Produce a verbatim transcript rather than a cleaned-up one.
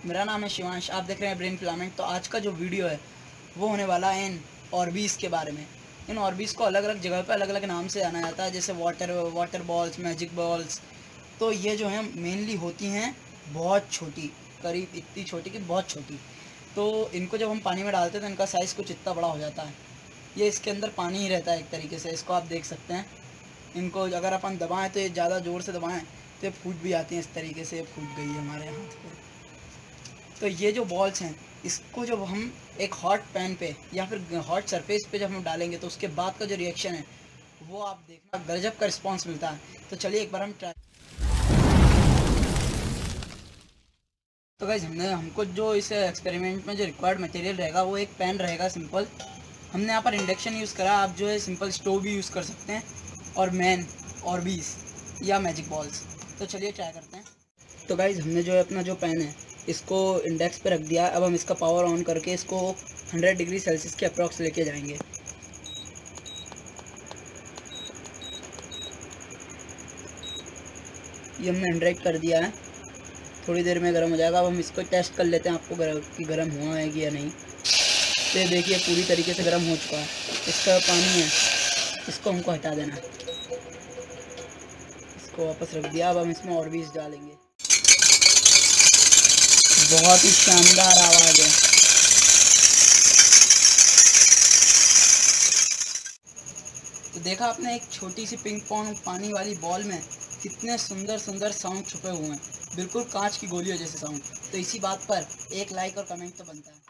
मेरा नाम है शिवांश, आप देख रहे हैं ब्रेन फिलामेंट। तो आज का जो वीडियो है वो होने वाला है इन ऑर्बिस के बारे में। इन ऑर्बिस को अलग अलग जगह पे अलग अलग नाम से जाना जाता है, जैसे water water balls, magic balls. तो ये जो है मेनली होती हैं बहुत छोटी, करीब इतनी छोटी कि बहुत छोटी। तो इनको जब हम पानी में डालते हैं तो इनका साइज़ कुछ इतना बड़ा हो जाता है। ये इसके अंदर पानी ही रहता है एक तरीके से, इसको आप देख सकते हैं। इनको अगर अपन दबाएं तो ये ज़्यादा ज़ोर से दबाएं तो ये फूट भी जाती हैं। इस तरीके से ये फूट गई है हमारे हाथ पे। तो ये जो बॉल्स हैं, इसको जब हम एक हॉट पैन पे या फिर हॉट सरफेस पे जब हम डालेंगे तो उसके बाद का जो रिएक्शन है वो आप देखना, गजब का रिस्पांस मिलता है। तो चलिए एक बार हम ट्राई। तो गाइस, हमने हमको जो इस एक्सपेरिमेंट में जो रिक्वायर्ड मटेरियल रहेगा वो एक पैन रहेगा सिंपल। हमने यहाँ पर इंडक्शन यूज़ करा, आप जो है सिंपल स्टोव भी यूज़ कर सकते हैं, और मैन ऑर्बिस या मैजिक बॉल्स। तो चलिए ट्राई करते हैं। तो गाइज, हमने जो है अपना जो पैन है इसको इंडेक्स पे रख दिया। अब हम इसका पावर ऑन करके इसको हंड्रेड डिग्री सेल्सियस के अप्रॉक्स लेके जाएंगे। ये हमने हंड्रेड कर दिया है, थोड़ी देर में गर्म हो जाएगा। अब हम इसको टेस्ट कर लेते हैं आपको गर्म कि गर्म हुआ है कि या नहीं। तो ये देखिए पूरी तरीके से गर्म हो चुका है। इसका पानी है, इसको हमको हटा देना है। इसको वापस रख दिया। अब हम इसमें और भी इस डालेंगे। बहुत ही शानदार आवाज़ है। तो देखा आपने, एक छोटी सी पिंक पॉन्ग पानी वाली बॉल में कितने सुंदर सुंदर साउंड छुपे हुए हैं, बिल्कुल कांच की गोलियों जैसे साउंड। तो इसी बात पर एक लाइक और कमेंट तो बनता है।